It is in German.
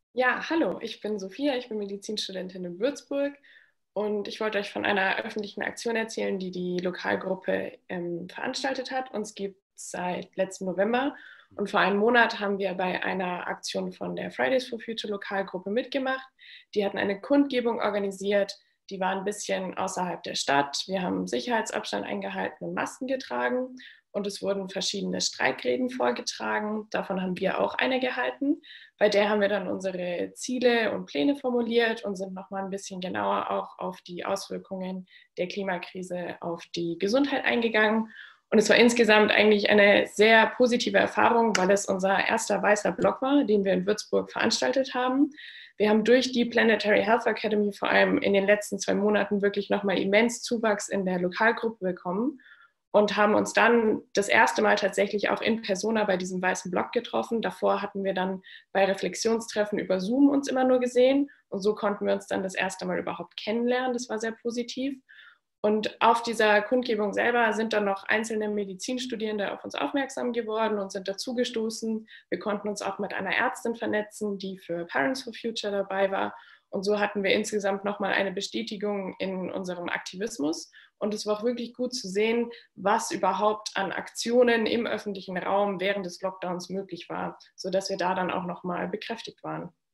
Ja, hallo, ich bin Sophia, ich bin Medizinstudentin in Würzburg und ich wollte euch von einer öffentlichen Aktion erzählen, die die Lokalgruppe veranstaltet hat. Uns gibt es seit letztem November und vor einem Monat haben wir bei einer Aktion von der Fridays for Future Lokalgruppe mitgemacht. Die hatten eine Kundgebung organisiert, die war ein bisschen außerhalb der Stadt. Wir haben Sicherheitsabstand eingehalten und Masken getragen und es wurden verschiedene Streikreden vorgetragen. Davon haben wir auch eine gehalten. Bei der haben wir dann unsere Ziele und Pläne formuliert und sind nochmal ein bisschen genauer auch auf die Auswirkungen der Klimakrise auf die Gesundheit eingegangen. Und es war insgesamt eigentlich eine sehr positive Erfahrung, weil es unser erster weißer Block war, den wir in Würzburg veranstaltet haben. Wir haben durch die Planetary Health Academy vor allem in den letzten 2 Monaten wirklich nochmal immens Zuwachs in der Lokalgruppe bekommen und haben uns dann das erste Mal tatsächlich auch in Persona bei diesem weißen Block getroffen. Davor hatten wir dann bei Reflexionstreffen über Zoom uns immer nur gesehen und so konnten wir uns dann das erste Mal überhaupt kennenlernen. Das war sehr positiv. Und auf dieser Kundgebung selber sind dann noch einzelne Medizinstudierende auf uns aufmerksam geworden und sind dazugestoßen. Wir konnten uns auch mit einer Ärztin vernetzen, die für Parents for Future dabei war. Und so hatten wir insgesamt nochmal eine Bestätigung in unserem Aktivismus. Und es war auch wirklich gut zu sehen, was überhaupt an Aktionen im öffentlichen Raum während des Lockdowns möglich war, sodass wir da dann auch nochmal bekräftigt waren.